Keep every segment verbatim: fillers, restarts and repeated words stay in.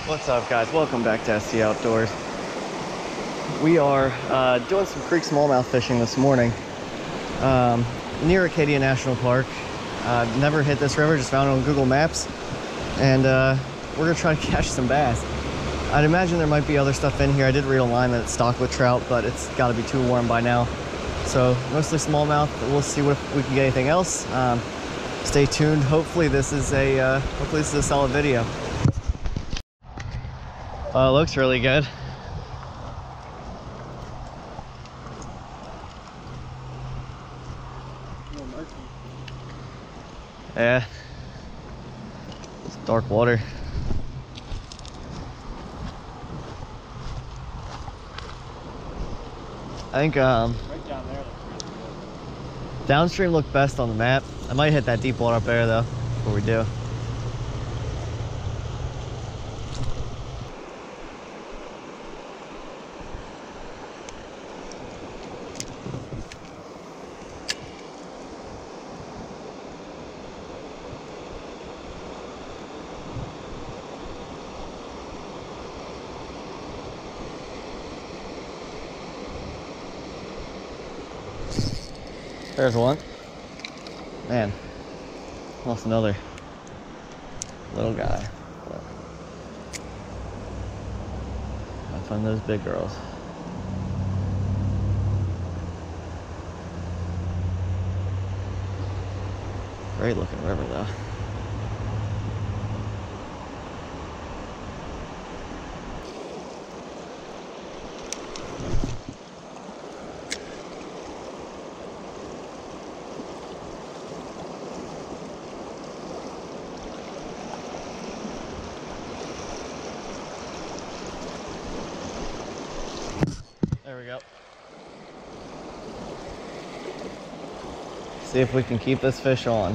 What's up, guys? Welcome back to S T Outdoors. We are uh, doing some creek smallmouth fishing this morning um, near Acadia National Park. Uh, never hit this river, just found it on Google Maps, and uh, we're gonna try to catch some bass. I'd imagine there might be other stuff in here. I did read online that it's stocked with trout, but it's got to be too warm by now. So mostly smallmouth. We'll see what if we can get anything else. Um, stay tuned. Hopefully this is a uh, hopefully this is a solid video. Oh, it looks really good. Yeah, it's dark water. I think um, right down there looks really good. Downstream looked best on the map. I might hit that deep water up there though before we do. There's one. Man, lost another little guy. I find those big girls. Great looking river though. There we go. See if we can keep this fish on.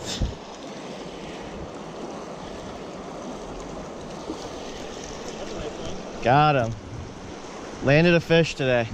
Got him. Landed a fish today.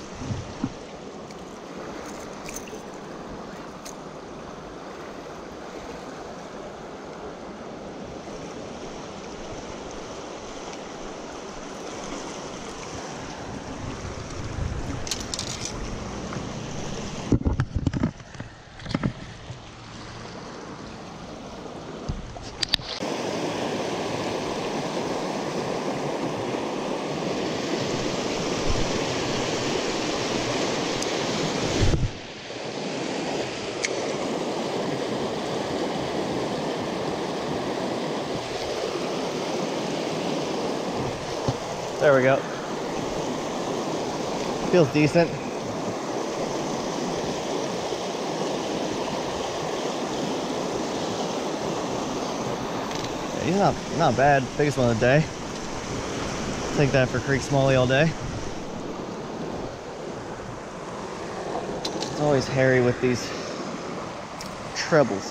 There we go. Feels decent. Yeah, he's not not bad. Biggest one of the day. Take that for creek smallie all day. It's always hairy with these trebles.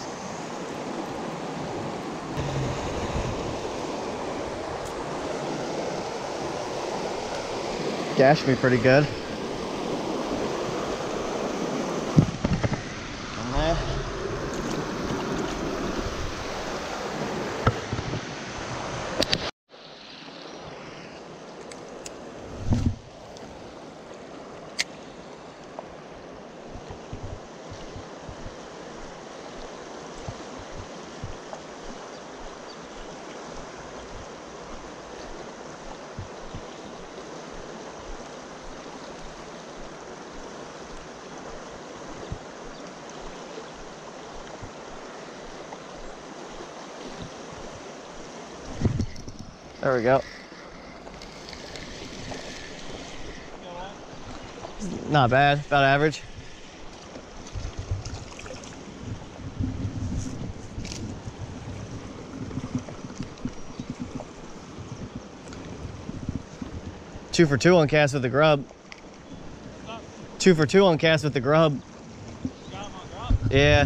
Gashed me pretty good. And there. There we go. Not bad, about average. Two for two on cast with the grub. Two for two on cast with the grub. Got him on grub? Yeah.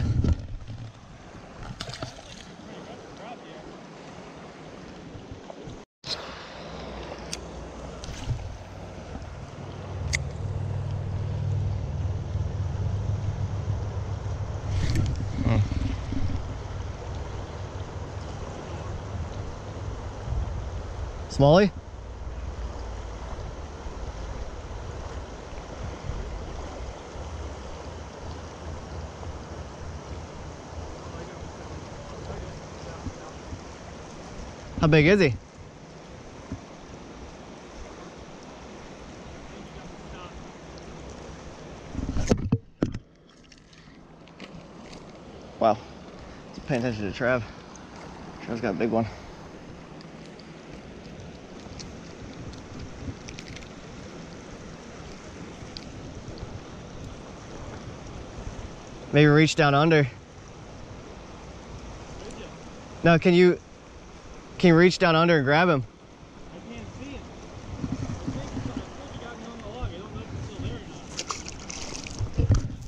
Smallie? How big is he? Wow. Just paying attention to Trav. Trav's got a big one. Maybe reach down under. No, can you can you reach down under and grab him? I can't see him. I think I thought you got me on the log. I don't know if it's still there or not.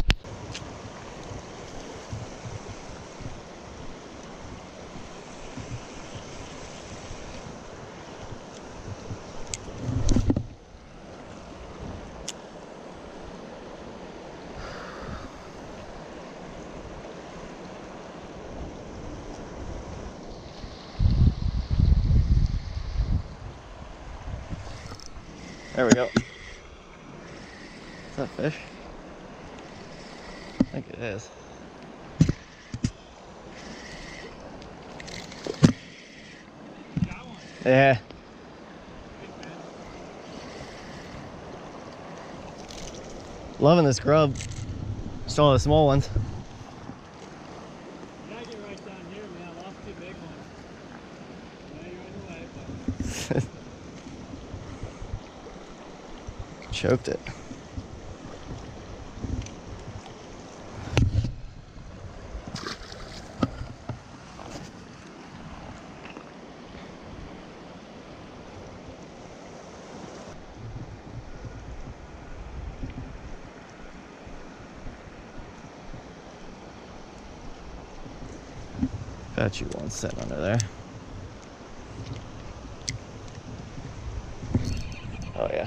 There we go. Is that fish? I think it is. Got one. Yeah. Loving this grub. Just all the small ones. You gotta get right down here, man. I lost two big ones. Yeah, you're on the way, but Choked it. Bet you won't sit under there. Oh yeah.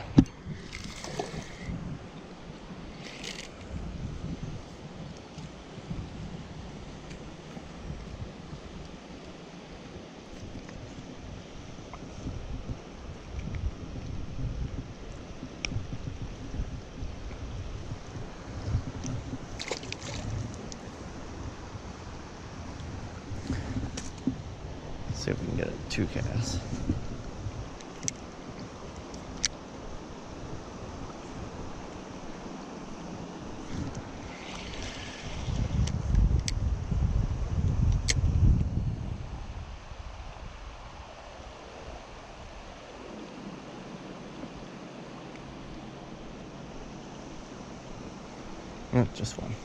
See if we can get a two cast. Mm, just one.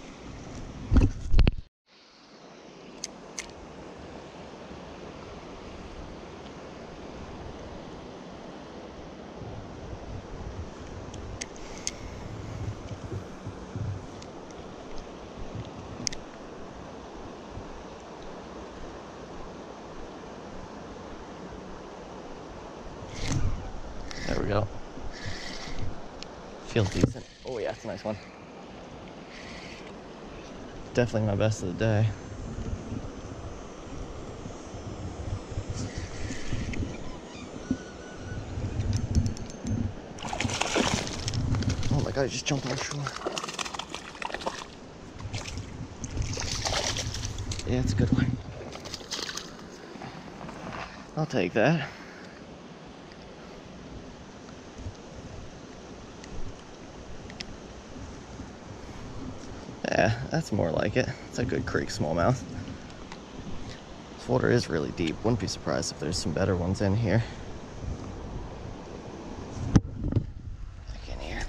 There we go. Feels decent. Oh yeah, it's a nice one. Definitely my best of the day. Oh my god, I just jumped on shore. Yeah, it's a good one. I'll take that. Yeah, that's more like it. It's a good creek smallmouth. This water is really deep. Wouldn't be surprised if there's some better ones in here. Back in here.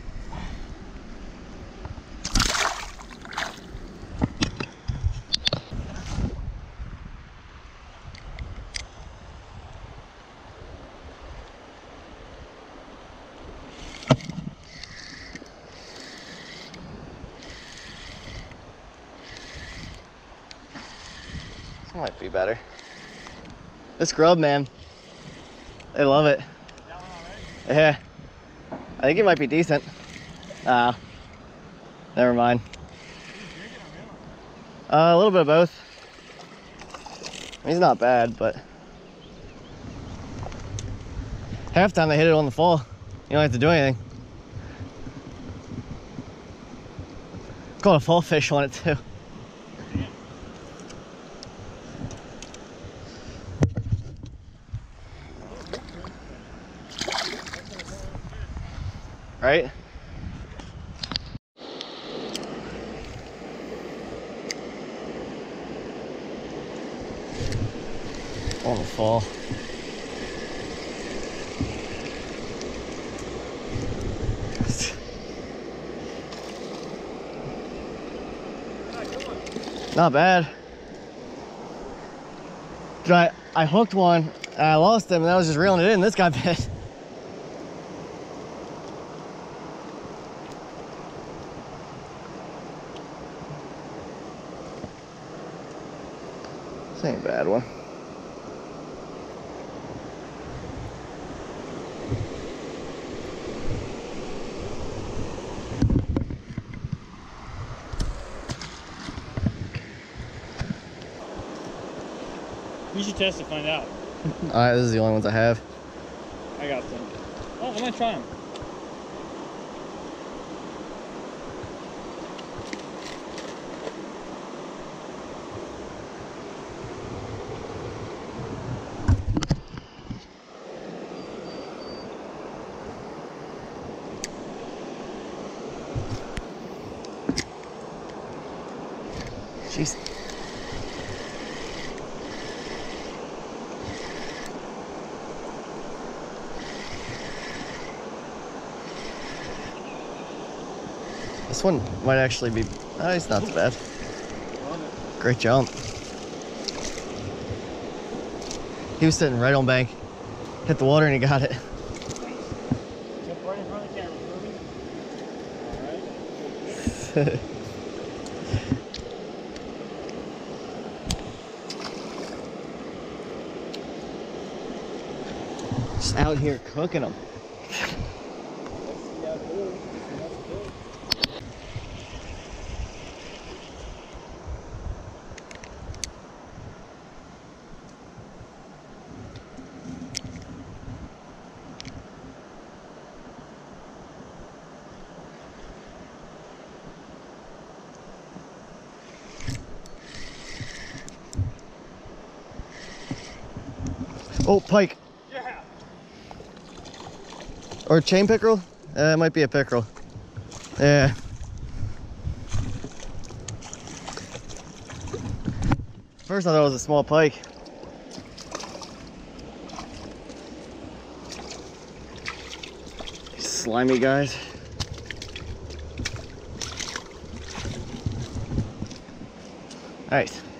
This might be better. This grub, man, they love it. that one already? Yeah, I think it might be decent. Ah, never mind. Uh, a little bit of both. He's not bad, but Half time they hit it on the fall. You don't have to do anything. Caught a fall fish on it too. Right? On the fall. Not bad. Dude, I, I hooked one and I lost him and I was just reeling it in. This guy bit. This ain't a bad one. We should test to find out. Alright, this is the only ones I have. I got some. Oh, I'm gonna try them. Jeez. This one might actually be, oh, it's not too bad. Great jump. He was sitting right on bank, hit the water and he got it. Jump right in front of the camera, All right. Just out here cooking them. Oh, pike. Yeah. Or chain pickerel? Uh, it might be a pickerel. Yeah. First I thought it was a small pike. These slimy guys. All right.